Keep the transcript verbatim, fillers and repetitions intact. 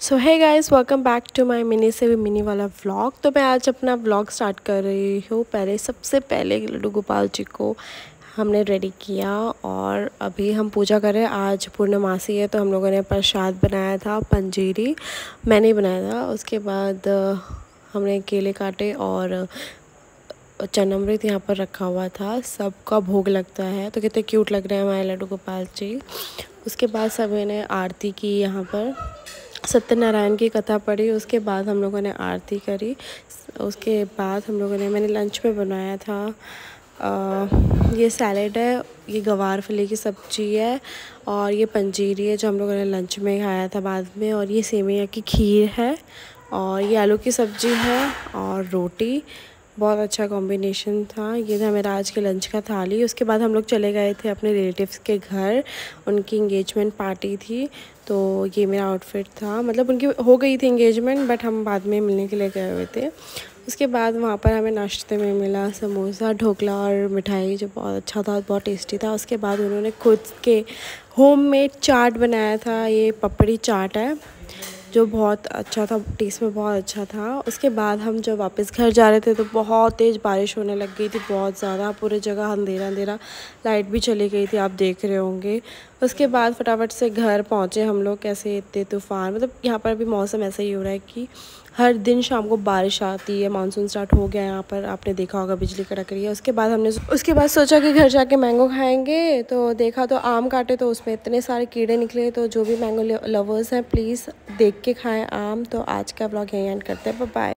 So hi guys, welcome back to my mini से भी mini वाला व्लॉग। तो मैं आज अपना व्लॉग स्टार्ट कर रही हूँ। पहले सबसे पहले लड्डू गोपाल जी को हमने रेडी किया और अभी हम पूजा करें। आज पूर्णमासी है तो हम लोगों ने प्रसाद बनाया था, पंजीरी मैंने ही बनाया था। उसके बाद हमने केले काटे और चनामृत यहाँ पर रखा हुआ था। सबका भोग लगता है तो कितने क्यूट लग रहे हैं हमारे लड्डू गोपाल जी। उसके बाद सभी ने आरती की, यहाँ पर सत्यनारायण की कथा पढ़ी। उसके बाद हम लोगों ने आरती करी। उसके बाद हम लोगों ने मैंने लंच में बनाया था आ, ये सैलेड है, ये गवार फली की सब्ज़ी है और ये पंजीरी है जो हम लोगों ने लंच में खाया था बाद में। और ये सेवइयाँ की खीर है और ये आलू की सब्ज़ी है और रोटी। बहुत अच्छा कॉम्बिनेशन था। ये था मेरा आज के लंच का थाली। उसके बाद हम लोग चले गए थे अपने रिलेटिव्स के घर, उनकी इंगेजमेंट पार्टी थी। तो ये मेरा आउटफिट था, मतलब उनकी हो गई थी इंगेजमेंट बट हम बाद में मिलने के लिए गए हुए थे। उसके बाद वहाँ पर हमें नाश्ते में मिला समोसा, ढोकला और मिठाई जो बहुत अच्छा था, बहुत टेस्टी था। उसके बाद उन्होंने खुद के होममेड चाट बनाया था, ये पपड़ी चाट है जो बहुत अच्छा था, टेस्ट में बहुत अच्छा था। उसके बाद हम जब वापस घर जा रहे थे तो बहुत तेज़ बारिश होने लग गई थी, बहुत ज़्यादा, पूरे जगह अंधेरा अंधेरा, लाइट भी चली गई थी, आप देख रहे होंगे। उसके बाद फटाफट से घर पहुँचे हम लोग। कैसे इतने तूफ़ान, मतलब यहाँ पर भी मौसम ऐसा ही हो रहा है कि हर दिन शाम को बारिश आती है। मानसून स्टार्ट हो गया यहाँ पर, आपने देखा होगा बिजली कड़क रही है। उसके बाद हमने उसके बाद सोचा कि घर जाके मैंगो खाएंगे, तो देखा तो आम काटे तो उसमें इतने सारे कीड़े निकले। तो जो भी मैंगो लवर्स हैं प्लीज़ देख के खाएं आम। तो आज का ब्लॉग यहीं एंड करते हैं, बाय बाय।